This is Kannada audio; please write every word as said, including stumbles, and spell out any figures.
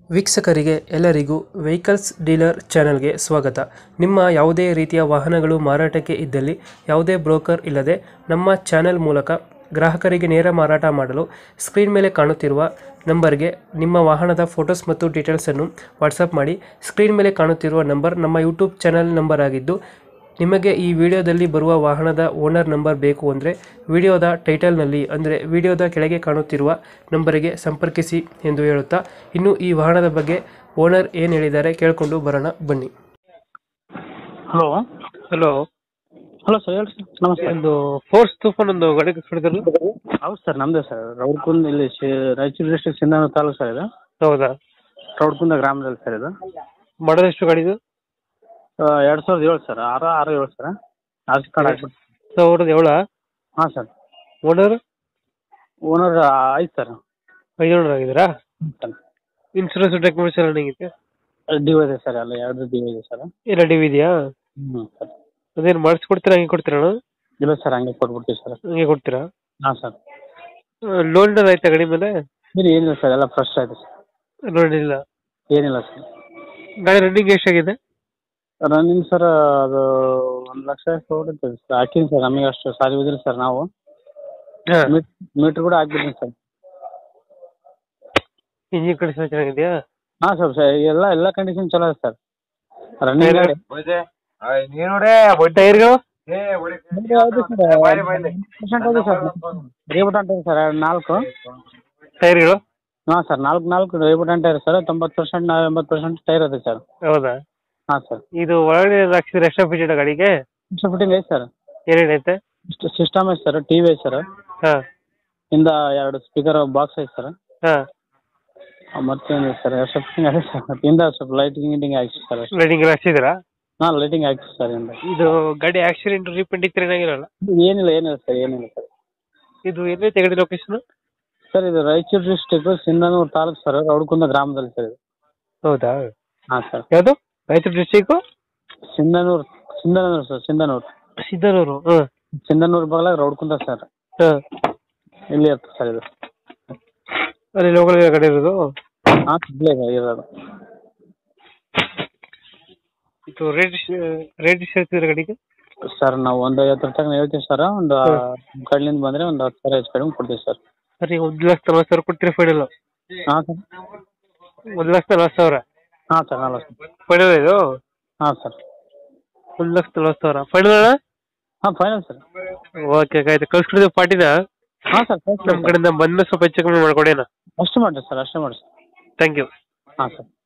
ವೀಕ್ಷಕರಿಗೆ ಎಲ್ಲರಿಗೂ ವೆಹಿಕಲ್ಸ್ ಡೀಲರ್ ಚಾನೆಲ್ಗೆ ಸ್ವಾಗತ. ನಿಮ್ಮ ಯಾವುದೇ ರೀತಿಯ ವಾಹನಗಳು ಮಾರಾಟಕ್ಕೆ ಇದ್ದಲ್ಲಿ ಯಾವುದೇ ಬ್ರೋಕರ್ ಇಲ್ಲದೆ ನಮ್ಮ ಚಾನೆಲ್ ಮೂಲಕ ಗ್ರಾಹಕರಿಗೆ ನೇರ ಮಾರಾಟ ಮಾಡಲು ಸ್ಕ್ರೀನ್ ಮೇಲೆ ಕಾಣುತ್ತಿರುವ ನಂಬರ್ಗೆ ನಿಮ್ಮ ವಾಹನದ ಫೋಟೋಸ್ ಮತ್ತು ಡೀಟೇಲ್ಸನ್ನು ವಾಟ್ಸಪ್ ಮಾಡಿ. ಸ್ಕ್ರೀನ್ ಮೇಲೆ ಕಾಣುತ್ತಿರುವ ನಂಬರ್ ನಮ್ಮ ಯೂಟ್ಯೂಬ್ ಚಾನೆಲ್ ನಂಬರ್ ಆಗಿದ್ದು, ನಿಮಗೆ ಈ ವಿಡಿಯೋದಲ್ಲಿ ಬರುವ ವಾಹನದ ಓನರ್ ನಂಬರ್ ಬೇಕು ಅಂದರೆ ವಿಡಿಯೋದ ಟೈಟಲ್ನಲ್ಲಿ ಅಂದರೆ ವಿಡಿಯೋದ ಕೆಳಗೆ ಕಾಣುತ್ತಿರುವ ನಂಬರಿಗೆ ಸಂಪರ್ಕಿಸಿ ಎಂದು ಹೇಳುತ್ತಾ, ಇನ್ನು ಈ ವಾಹನದ ಬಗ್ಗೆ ಓನರ್ ಏನು ಹೇಳಿದ್ದಾರೆ ಕೇಳಿಕೊಂಡು ಬರೋಣ ಬನ್ನಿ. ಹಲೋ ಹಲೋ ಹಲೋ ಸರ್, ಹೇಳಿ ಸರ್. ನಮಸ್ತೆ. ಒಂದು ಫೋರ್ಸ್ ತೂಫಾನ್ ಒಂದು ಗಾಡಿ ಕಳಿಸಿದ್ರು. ಹೌದು ಸರ್, ನಮ್ಮದೇ ಸರ್. ರೌಡ್ಕುಂದ್ ಇಲ್ಲಿ ಶಿ ರಾಯಚೂರು ಡಿಸ್ಟ್ರಿಕ್ಟ್ ಸಿಂಧನೂರು ತಾಲೂಕು ಸರ್ ಇದು. ಹೌದಾ? ರೌಡ್ಕುಂದ ಗ್ರಾಮದಲ್ಲಿ ಸರ್ ಇದು. ಮಾಡೋದು ಎಷ್ಟು ಗಾಡಿದು? ಎರಡು ಸಾವಿರದ ಏಳು ಸರ್. ಆರು ಆರು ಏಳು ಸರ್. ಆರ್ ಸಿ ಕಾರ್ಡ್ ಆಗ್ಬಿಟ್ಟು. ಸಾವಿರದ ಏಳ? ಹಾಂ ಸರ್. ಓನರ್? ಓನರ್ ಐದು ಸರ್. ಐದು ಓನರ್ ಆಗಿದ್ದೀರಾ? ಹ್ಞೂ ಸರ್. ಇನ್ಸೂರೆನ್ಸ್ ಡಾಕ್ಯುಮೆಂಟ್ಸ್ ಎಲ್ಲ ಹೆಂಗಿದೆ? ಡ್ಯೂ ಇದೆ ಸರ್, ಎಲ್ಲ ಎರಡು ಡ್ಯೂ ಇದೆ ಸರ್. ಎಲ್ಲ ಡಿವ್ ಇದೆಯಾ? ಹ್ಞೂ ಸರ್. ಅದೇನು ಮಾಡಿಸ್ಕೊಡ್ತೀರಾ ಹಂಗೆ ಕೊಡ್ತೀರಾ? ಇಲ್ಲ ಸರ್, ಹಂಗೆ ಕೊಟ್ಬಿಡ್ತೀವಿ ಸರ್. ಹಂಗೆ ಕೊಡ್ತೀರಾ? ಹಾಂ ಸರ್. ಲೋನ್ ಆಯ್ತಾ ಗಾಡಿ ಮೇಲೆ? ಇಲ್ಲ ಏನಿಲ್ಲ ಸರ್, ಎಲ್ಲ ಫ್ರೆಶ್ ಆಯಿತು ಸರ್. ಲೋನ್ ಇಲ್ಲ? ಏನಿಲ್ಲ ಸರ್. ಗಾಡಿ ರನ್ನಿಂಗ್ ಎಷ್ಟಾಗಿದೆ? ರನ್ನಿಂಗ್ ಸರ್ ಅದು ಒಂದು ಲಕ್ಷ ಹೊಡಿತೀವಿ ಸರ್. ಹಾಕೀನಿ ಸರ್, ನಮಗೆ ಅಷ್ಟು ಸಾರಿ ಬಿದ್ದಿರಿ ಸರ್ ನಾವು. ಹಾಂ. ಮೀಟ್ರ್ ಕೂಡ ಹಾಕ್ಬಿಟ್ಟಿನಿ ಸರ್. ಇಂಜಿನ್ ಕಂಡೀಷನ್ ಚೆನ್ನಾಗಿದೆಯಾ? ಹಾಂ ಸರ್ ಸರ್, ಎಲ್ಲ ಎಲ್ಲ ಕಂಡೀಷನ್ ಚಲೋ ಇದೆ ಸರ್. ರನ್ನಿಂಗ್ ಗಾಡಿ ಟೈರ್ಗಳು ರೇಬುಟಾನ್ ಟೈರ್ ಸರ್, ಎರಡು ನಾಲ್ಕು ಟೈರ್ಗಳು? ಹಾಂ ಸರ್, ನಾಲ್ಕು ನಾಲ್ಕು ರೇಬುಟಾನ್ ಟೈರ್ ಸರ್. ತೊಂಬತ್ತು ಪರ್ಸೆಂಟ್ ಎಂಬತ್ತು ಪರ್ಸೆಂಟ್ ಟೈರ್ ಇದೆ ಸರ್. ಹೌದಾ? ಹಾಂ ಸರ್. ಇದು ಒಳಗಡೆ ಹಾಕ್ಸಿದ್ರೆ ಎಕ್ಸ್ಟ್ರಾ ಫೀಚರ್ ಗಾಡಿಗೆ? ಎಕ್ಸ್ಟ್ರಾ ಫಿಟ್ಟಿಂಗ್ ಐತೆ ಸರ್. ಏನೇನೈತೆ? ಸಿಸ್ಟಮ್ ಐತೆ ಸರ್, ಟಿ ವಿ ಐತೆ ಸರ್. ಹಾಂ. ಇಂದ ಎರಡು ಸ್ಪೀಕರ್ ಬಾಕ್ಸ್ ಐತೆ ಸರ್. ಹಾಂ. ಮತ್ತೇನು ಸರ್, ಎಕ್ಸ್ಟ್ರಾ ಫಿಟ್ಟಿಂಗ್ ಐತೆ ಸರ್. ಮತ್ತು ಇಂದ ಸ್ವಲ್ಪ ಲೈಟಿಂಗ್ ಗಿಟಿಂಗ್ ಹಾಕಿ ಸರ್. ಲೈಟಿಂಗ್ ಎಲ್ಲ ಹಾಕ್ಸಿದ್ರಾ? ಹಾಂ, ಲೈಟಿಂಗ್ ಹಾಕಿ ಸರ್. ಇಂದ ಇದು ಗಾಡಿ ಆಕ್ಸಿಡೆಂಟ್ ರೀಪೇಂಟ್ ಇತ್ತು ಏನಾಗಿರಲ್ಲ? ಏನಿಲ್ಲ ಏನಿಲ್ಲ ಸರ್, ಏನಿಲ್ಲ ಸರ್. ಇದು ಎಲ್ಲೈತೆ ಗಾಡಿ ಲೊಕೇಶನ್? ಸರ್ ಇದು ರಾಯಚೂರು ಡಿಸ್ಟಿಕ್ ಸಿಂಧನೂರು ತಾಲೂಕು ಸರ್, ರೌಡ್ಕುಂದ ಗ್ರಾಮದಲ್ಲಿ ಸರ್ ಇದು. ಹೌದಾ? ಹಾಂ ಸರ್. ಯಾವುದು? Raichur district Sindhanur Sindhanur sir, Sindhanur Sindhanur. ಹಾಂ. ಸಿಂಧನೂರು ಬಗಲಾಗ ರೌಡ್ಕುಂದ ಸರ್. ಹಾಂ. ಇಲ್ಲಿ ಇರ್ತದೆ ಸರ್ ಇದು. ಅಲ್ಲಿ ಲೋಕಲ್ ಗಾಡಿ ಇರೋದು? ಹಾಂ, ಇಲ್ಲೇ ಇರೋದು. ಇದು ರೇಟ್ ರೇಟ್ ಎಷ್ಟು ಹೇಳ್ತಿದ್ರೆ ಗಾಡಿಗೆ? ಸರ್ ನಾವು ಒಂದು ಐವತ್ತು ತನಕ ಹೇಳ್ತೀವಿ ಸರ್. ಒಂದು ಕಡೆಯಿಂದ ಬಂದರೆ ಒಂದು ಹತ್ತು ಸಾವಿರ ಹೆಚ್ಚು ಕಡಿಮೆ ಕೊಡ್ತೀವಿ ಸರ್. ಸರ್ ಈಗ ಒಂದು ಲಕ್ಷ ನಲ್ವತ್ತು ಸಾವಿರ ಕೊಡ್ತೀರಾ ಫೈನಲ್? ಹಾಂ ಸರ್. ಒಂದು ಲಕ್ಷ ನಲ್ವತ್ತು ಸಾವಿರ? ಹಾಂ ಸರ್, ನಲ್ವತ್ತು. ಫೈನಲ್ ಇದು? ಹಾಂ ಸರ್. ಒಂದು ಲಕ್ಷ ನಲ್ವತ್ತು ಸಾವಿರ ಫೈನಲ್ ಅಣ್ಣ? ಹಾಂ, ಫೈನಲ್ ಸರ್. ಓಕೆ, ಆಯ್ತು. ಕಳ್ಸ್ಕೊಡಿದ್ದು ಪಾರ್ಟಿನ? ಹಾಂ ಸರ್, ನಮ್ಮ ಕಡೆಯಿಂದ ಬಂದು ಸ್ವಲ್ಪ ಹೆಚ್ಚು ಕಮ್ಮಿ ಮಾಡ್ಕೊಡಿ ಅಣ್ಣ. ಅಷ್ಟು ಮಾಡಿರಿ ಸರ್, ಅಷ್ಟು ಮಾಡಿ ಸರ್. Thank you. ಹಾಂ ಸರ್.